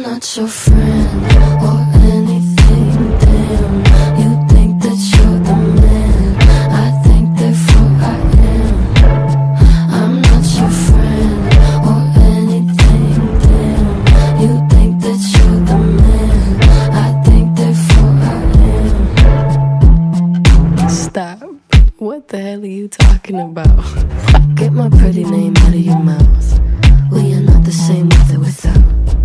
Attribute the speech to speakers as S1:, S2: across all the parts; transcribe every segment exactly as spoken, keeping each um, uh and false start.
S1: not your friend or anything, damn. You think that you're the man, I think therefore I am. I'm not your friend or anything, damn. You think that you're the man, I think therefore I am. Stop. What the hell are you talking about? Get my pretty name out of your mouth. We are not the same with or without.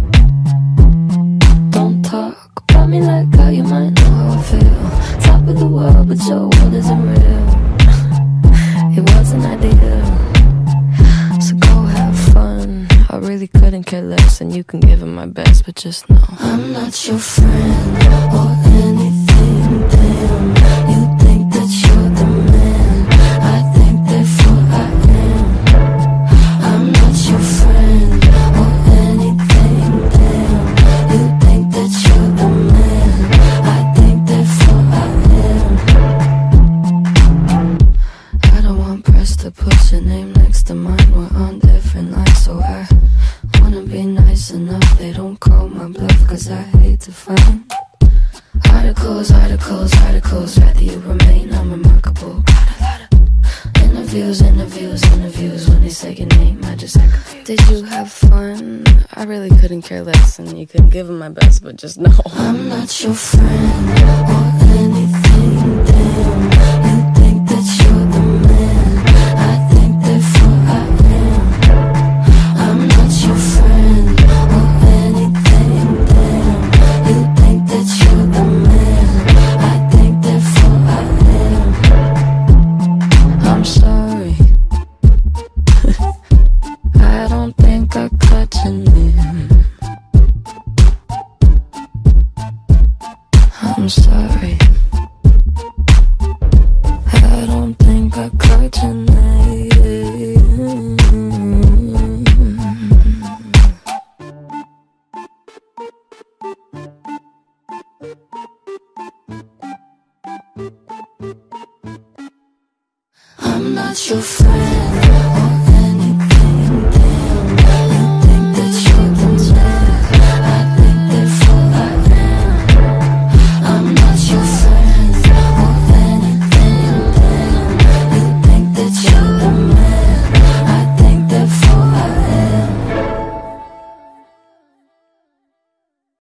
S1: Don't talk about me like how you might know how I feel. Top of the world, but your world isn't real. It wasn't ideal, so go have fun. I really couldn't care less, and you can give it my best, but just know I'm not your friend or anything, damn. You think that you're the man, I think therefore I am. I'm not your friend or anything, damn. You think that you're the man, I think therefore I am. I don't want press to put your name next to mine. We're on different lines, so I wanna be nice enough they don't call my bluff, cause I hate to find articles, articles, articles. Rather you remain unremarkable. Got a lot of interviews, interviews, interviews. When they say your name, I just act confused. Did you have fun? I really couldn't care less, and you couldn't give it my best, but just know I'm not your friend or anything, damn. You think that you're the man, I think therefore I am. I'm not your friend or anything, damn. You think that you're the man, I think therefore I am. I'm sorry, I don't think I caught your name. I'm sorry, I don't think I caught your name. I'm not your friend